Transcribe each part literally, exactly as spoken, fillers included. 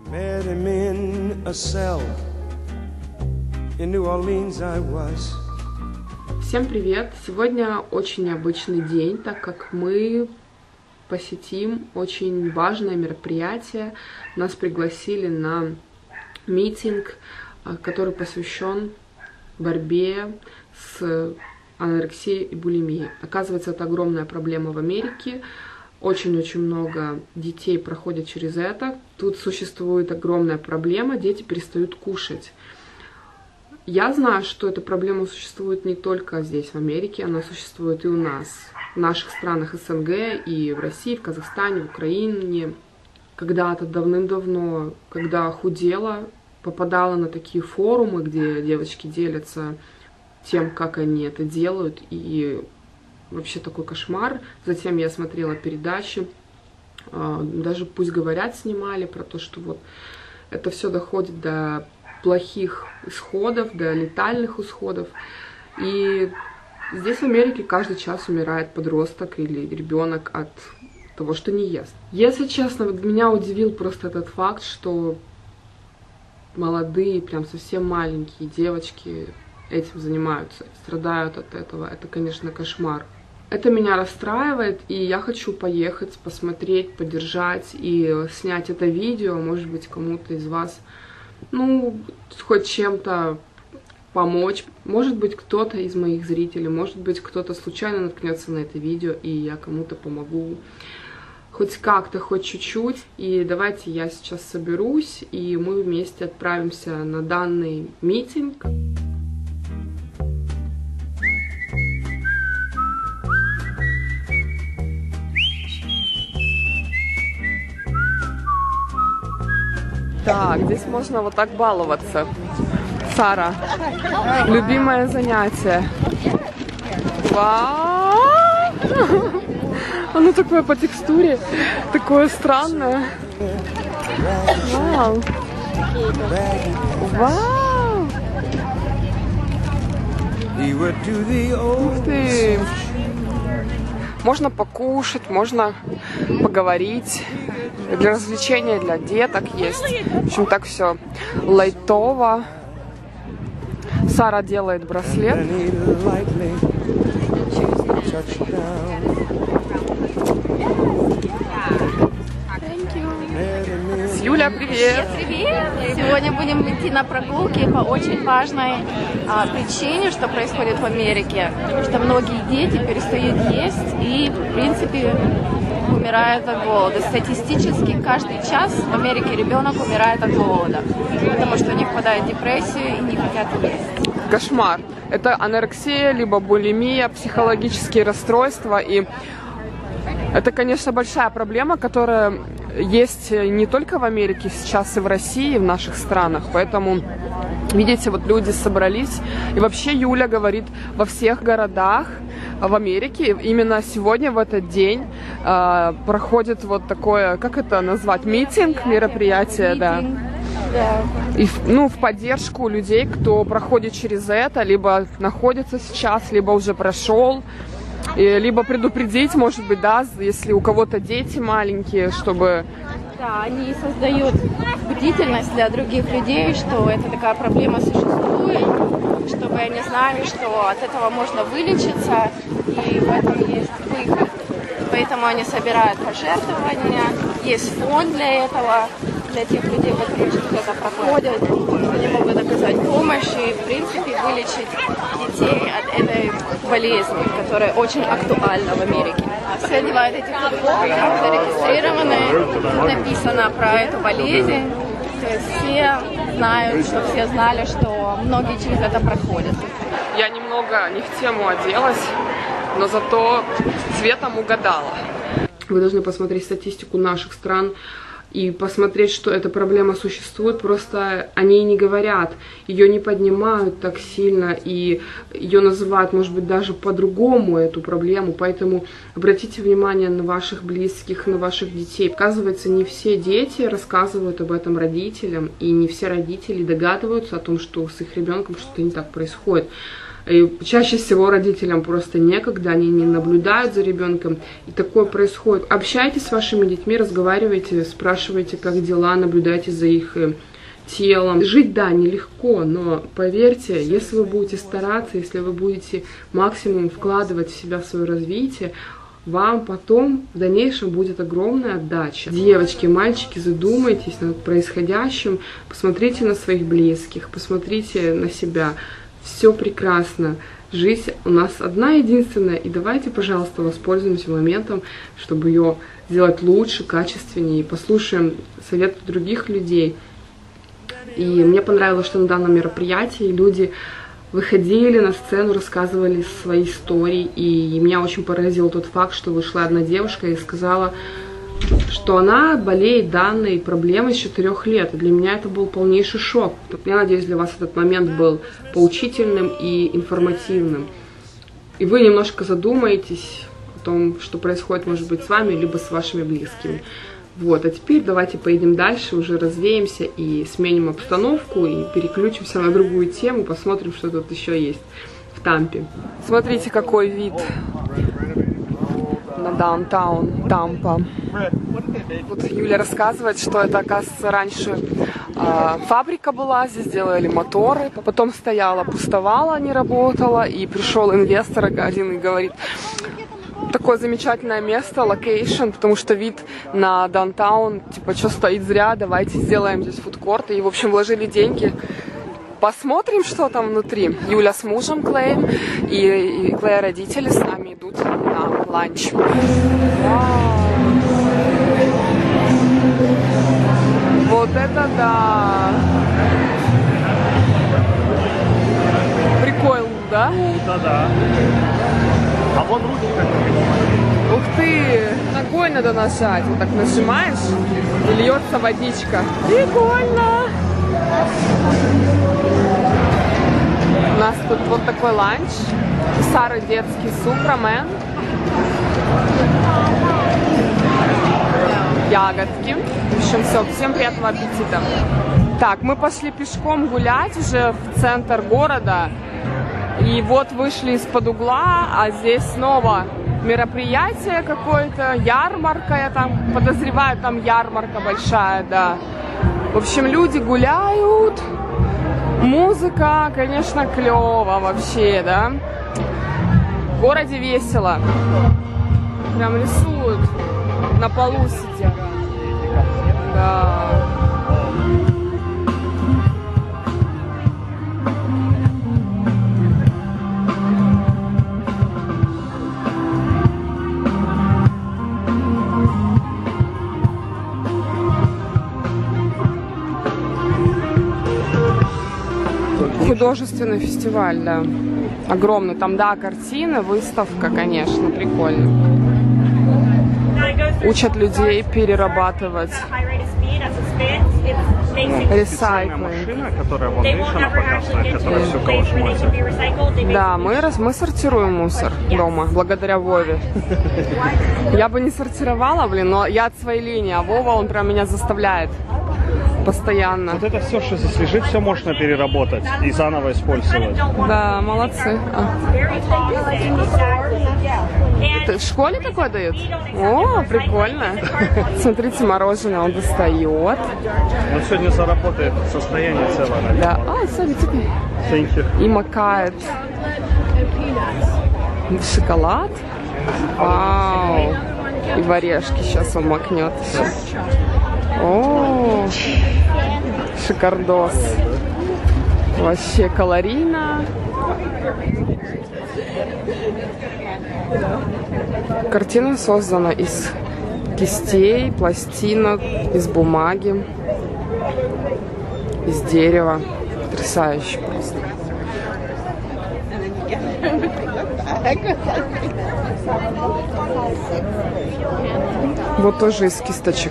Met him in a cell. In New Orleans I was. Всем привет! Сегодня очень необычный день, так как мы посетим очень важное мероприятие. Нас пригласили на митинг, который посвящен борьбе с анорексией и булимией. Оказывается, это огромная проблема в Америке. Очень-очень много детей проходят через это. Тут существует огромная проблема, дети перестают кушать. Я знаю, что эта проблема существует не только здесь, в Америке, она существует и у нас, в наших странах СНГ, и в России, в Казахстане, в Украине. Когда-то давным-давно, когда худела, попадала на такие форумы, где девочки делятся тем, как они это делают, и вообще такой кошмар. Затем я смотрела передачи, даже «Пусть говорят» снимали про то, что вот это все доходит до плохих исходов, до летальных исходов. И здесь в Америке каждый час умирает подросток или ребенок от того, что не ест. Если честно, вот меня удивил просто этот факт, что молодые, прям совсем маленькие девочки этим занимаются, страдают от этого. Это, конечно, кошмар. Это меня расстраивает, и я хочу поехать, посмотреть, поддержать и снять это видео. Может быть, кому-то из вас, ну, хоть чем-то помочь. Может быть, кто-то из моих зрителей, может быть, кто-то случайно наткнется на это видео, и я кому-то помогу. Хоть как-то, хоть чуть-чуть. И давайте я сейчас соберусь, и мы вместе отправимся на данный митинг. Так, здесь можно вот так баловаться. Сара, любимое занятие. Вау! Оно такое по текстуре, такое странное. Вау! Вау! Ух ты! Можно покушать, можно поговорить. Для развлечения, для деток есть. В общем, так все лайтово. Сара делает браслет. Юля, привет! Привет! Сегодня будем идти на прогулки по очень важной а, причине, что происходит в Америке. Что многие дети перестают есть и, в принципе, умирают от голода. Статистически каждый час в Америке ребенок умирает от голода, потому что они впадают в депрессию и не хотят есть. Кошмар. Это анорексия, либо булимия, психологические расстройства. И это, конечно, большая проблема, которая есть не только в Америке, сейчас и в России, и в наших странах. Поэтому, видите, вот люди собрались. И вообще Юля говорит, во всех городах в Америке именно сегодня, в этот день, э, проходит вот такое, как это назвать, митинг, мероприятие, Митинг. да. Да. И, ну, в поддержку людей, кто проходит через это, либо находится сейчас, либо уже прошел. И, либо предупредить, может быть, да, если у кого-то дети маленькие, чтобы... Да, они создают бдительность для других людей, что эта такая проблема существует, чтобы они знали, что от этого можно вылечиться, и в этом есть выход. Поэтому они собирают пожертвования, есть фонд для этого, для тех людей, которые через это проходят. Они могут оказать помощь и, в принципе, вылечить детей от этой болезни, которая очень актуальна в Америке. Все одевают эти футболки, зарегистрированы, тут написано про эту болезнь. То есть все знают, что все знали, что многие через это проходят. Я немного не в тему оделась, но зато цветом угадала. Вы должны посмотреть статистику наших стран и посмотреть, что эта проблема существует, просто о ней не говорят, ее не поднимают так сильно, и ее называют, может быть, даже по-другому, эту проблему, поэтому обратите внимание на ваших близких, на ваших детей. Оказывается, не все дети рассказывают об этом родителям, и не все родители догадываются о том, что с их ребенком что-то не так происходит. И чаще всего родителям просто некогда, они не наблюдают за ребенком, и такое происходит. Общайтесь с вашими детьми, разговаривайте, спрашивайте, как дела, наблюдайте за их телом. Жить, да, нелегко, но поверьте, если вы будете стараться, если вы будете максимум вкладывать в себя в свое развитие, вам потом в дальнейшем будет огромная отдача. Девочки, мальчики, задумайтесь над происходящим, посмотрите на своих близких, посмотрите на себя. Все прекрасно. Жизнь у нас одна единственная, и давайте, пожалуйста, воспользуемся моментом, чтобы ее сделать лучше, качественнее, послушаем советы других людей. И мне понравилось, что на данном мероприятии люди выходили на сцену, рассказывали свои истории, и меня очень поразил тот факт, что вышла одна девушка и сказала, что она болеет данной проблемой с четырёх лет. И для меня это был полнейший шок. Я надеюсь, для вас этот момент был поучительным и информативным. И вы немножко задумаетесь о том, что происходит, может быть, с вами, либо с вашими близкими. Вот, а теперь давайте поедем дальше, уже развеемся и сменим обстановку, и переключимся на другую тему, посмотрим, что тут еще есть в Тампе. Смотрите, какой вид на даунтаун Тампа. Вот Юля рассказывает, что это, оказывается, раньше э, фабрика была, здесь делали моторы, потом стояла, пустовала, не работала, и пришел инвестор один и говорит: такое замечательное место, локейшн, потому что вид на даунтаун, типа, что стоит зря, давайте сделаем здесь фудкорт. И, в общем, вложили деньги. Посмотрим, что там внутри. Юля с мужем Клеем и, и Клея родители с нами идут на ланч. Вот это да! Прикольно, да? Ну, да-да. А вон руки как. Ух ты! Ногой надо нажать. Вот так нажимаешь, и льется водичка. Прикольно! У нас тут вот такой ланч. У Сары детский суп, рамен. Ягодки. В общем, все. Всем приятного аппетита. Так, мы пошли пешком гулять уже в центр города. И вот вышли из-под угла, а здесь снова мероприятие какое-то, ярмарка, я там подозреваю, там ярмарка большая, да. В общем, люди гуляют, музыка, конечно, клево вообще, да. В городе весело. Прям рисуют, на полу сидят. Да. Художественный фестиваль, да. Огромный. Там, да, картины, выставка, конечно, прикольно. Учат людей перерабатывать. Ресайклинг. Машина, которая вон, видишь, она показывает, которая все колошматит. Да, мы, раз, мы сортируем мусор дома, благодаря Вове. Я бы не сортировала, блин, но я от своей линии, а Вова, он прям меня заставляет. Постоянно. Вот это все, что здесь лежит, все можно переработать и заново использовать. Да, молодцы. А. Это в школе такое дают? О, прикольно. Смотрите, мороженое он достает. Он сегодня заработает состояние целое, наверное. Да. А, смотрите. И макает шоколад. Вау. И в орешки сейчас он макнет. О, шикардос. Вообще калорийно. Картина создана из кистей, пластинок, из бумаги, из дерева. Потрясающе просто. Вот тоже из кисточек.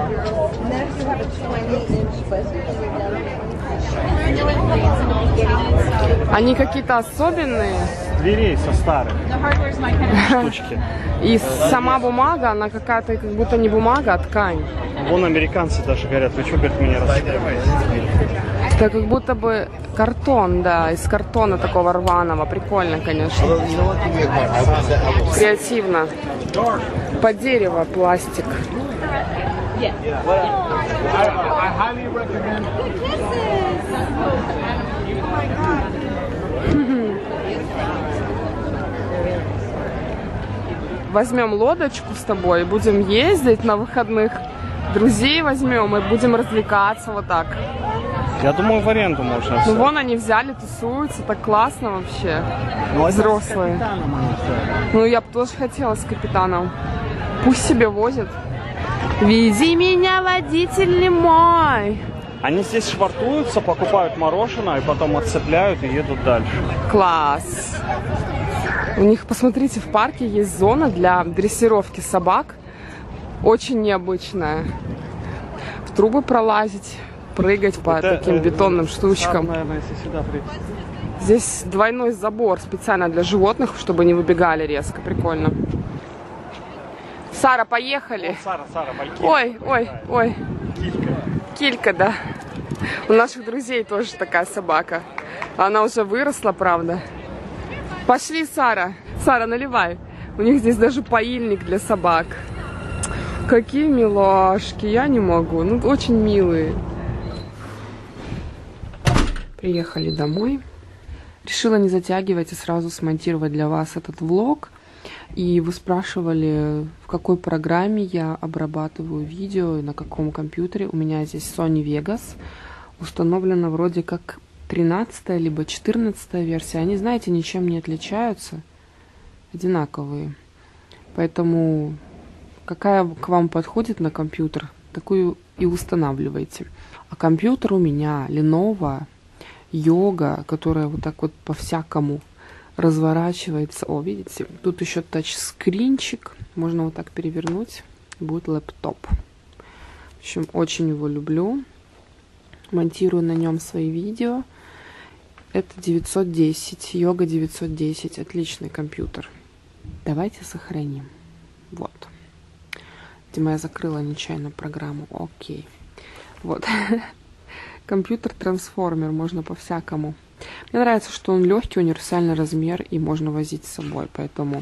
Они какие-то особенные. Дверей со старых штучки. И сама бумага, она какая-то как будто не бумага, а ткань. Вон американцы даже говорят, вы что, говорит, меня расстраиваете? Это как будто бы картон, да, из картона такого рваного. Прикольно, конечно. Креативно. Под дерево пластик. Возьмем лодочку с тобой, будем ездить на выходных. Друзей возьмем и будем развлекаться вот так. Я думаю, в аренду можно. Ну вон они взяли, тусуются, так классно вообще. Ну, взрослые. Ну я бы тоже хотела с капитаном. Пусть себе возят. Вези меня, водитель не мой. Они здесь швартуются, покупают мороженое, и потом отцепляют и едут дальше. Класс. У них, посмотрите, в парке есть зона для дрессировки собак. Очень необычная. В трубы пролазить, прыгать по Это, таким бетонным штучкам. Сам, наверное, если сюда прийти. Здесь двойной забор специально для животных, чтобы не выбегали резко. Прикольно. Сара, поехали. О, Сара, Сара, ой, ой, ой. Килька. Килька, да. У наших друзей тоже такая собака. Она уже выросла, правда. Пошли, Сара. Сара, наливай. У них здесь даже поильник для собак. Какие милашки. Я не могу. Ну, очень милые. Приехали домой. Решила не затягивать и сразу смонтировать для вас этот влог. И вы спрашивали, в какой программе я обрабатываю видео и на каком компьютере. У меня здесь Sony Vegas. Установлена вроде как тринадцатая либо четырнадцатая версия. Они, знаете, ничем не отличаются. Одинаковые. Поэтому какая к вам подходит на компьютер, такую и устанавливайте. А компьютер у меня Lenovo Yoga, которая вот так вот по-всякому разворачивается. О, видите, тут еще тачскринчик. Можно вот так перевернуть. Будет лэптоп. В общем, очень его люблю. Монтирую на нем свои видео. Это девятьсот десять. Йога девятьсот десять. Отличный компьютер. Давайте сохраним. Вот. Видимо, я закрыла нечаянно программу. Окей. Вот. Компьютер-трансформер. Можно по-всякому. Мне нравится, что он легкий, универсальный размер и можно возить с собой. Поэтому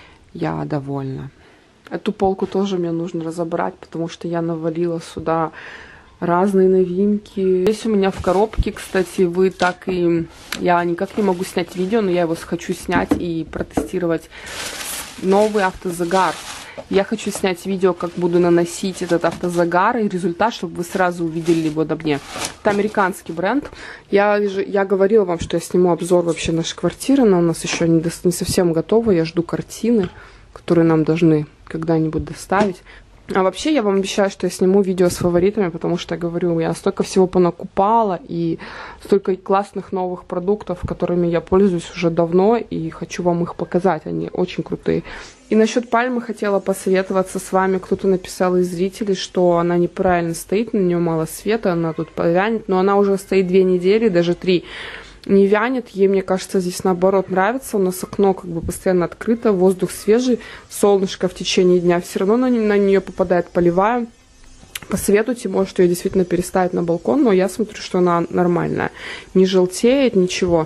я довольна. Эту полку тоже мне нужно разобрать, потому что я навалила сюда разные новинки. Здесь у меня в коробке, кстати, вы так и... Я никак не могу снять видео, но я его хочу снять и протестировать. Новый автозагар. Я хочу снять видео, как буду наносить этот автозагар и результат, чтобы вы сразу увидели его на мне. Это американский бренд. Я, я говорила вам, что я сниму обзор вообще нашей квартиры. Она у нас еще не, до, не совсем готова. Я жду картины, которые нам должны когда-нибудь доставить. А вообще я вам обещаю, что я сниму видео с фаворитами, потому что, я говорю, я столько всего понакупала и столько классных новых продуктов, которыми я пользуюсь уже давно и хочу вам их показать, они очень крутые. И насчет пальмы хотела посоветоваться с вами. Кто-то написал из зрителей, что она неправильно стоит, на нее мало света, она тут повянет, но она уже стоит две недели, даже три. Не вянет, ей, мне кажется, здесь наоборот нравится. У нас окно как бы постоянно открыто, воздух свежий, солнышко в течение дня все равно на, на нее попадает, поливаю. Посоветуйте, может, ее действительно переставить на балкон, но я смотрю, что она нормальная, не желтеет, ничего.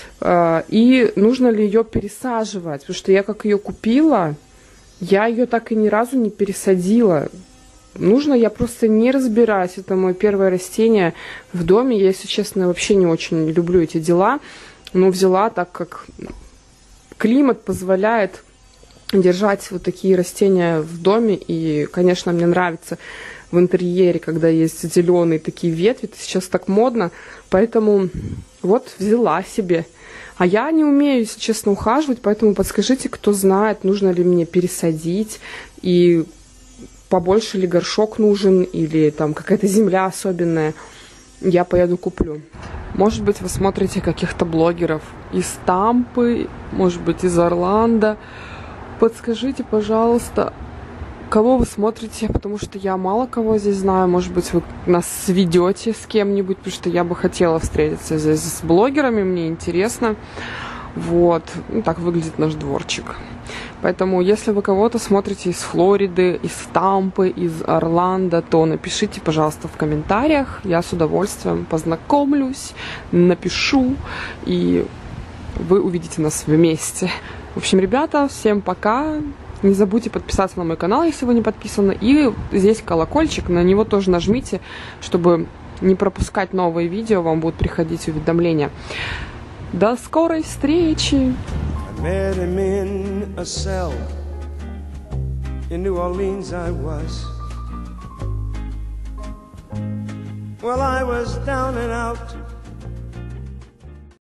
И нужно ли ее пересаживать, потому что я как ее купила, я ее так и ни разу не пересадила. Нужно, я просто не разбираюсь. Это мое первое растение в доме. Я, если честно, вообще не очень люблю эти дела. Но взяла, так как климат позволяет держать вот такие растения в доме. И, конечно, мне нравится в интерьере, когда есть зеленые такие ветви. Это сейчас так модно. Поэтому вот взяла себе. А я не умею, если честно, ухаживать. Поэтому подскажите, кто знает, нужно ли мне пересадить и... побольше ли горшок нужен, или там какая-то земля особенная, я поеду куплю. Может быть, вы смотрите каких-то блогеров из Тампы, может быть, из Орландо. Подскажите, пожалуйста, кого вы смотрите, потому что я мало кого здесь знаю. Может быть, вы нас сведете с кем-нибудь, потому что я бы хотела встретиться здесь с блогерами, мне интересно. Вот, ну, так выглядит наш дворчик. Поэтому, если вы кого-то смотрите из Флориды, из Тампы, из Орландо, то напишите, пожалуйста, в комментариях. Я с удовольствием познакомлюсь, напишу, и вы увидите нас вместе. В общем, ребята, всем пока. Не забудьте подписаться на мой канал, если вы не подписаны. И здесь колокольчик, на него тоже нажмите, чтобы не пропускать новые видео, вам будут приходить уведомления. До скорой встречи! Met him in a cell in New Orleans I was. Well, I was down and out,